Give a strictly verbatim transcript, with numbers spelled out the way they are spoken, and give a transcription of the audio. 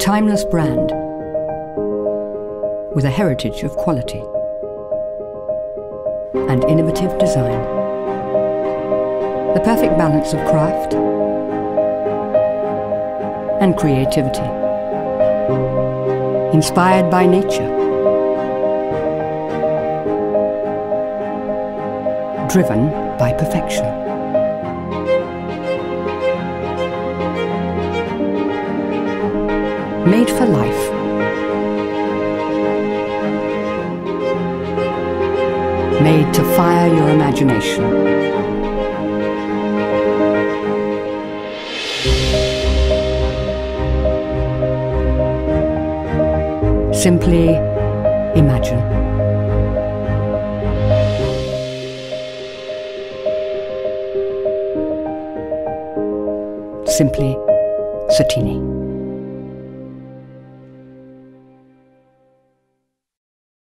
timeless brand with a heritage of quality and innovative design. The perfect balance of craft and creativity. Inspired by nature. Driven by perfection. Made for life. Made to fire your imagination. Simply imagine. Simply Sottini.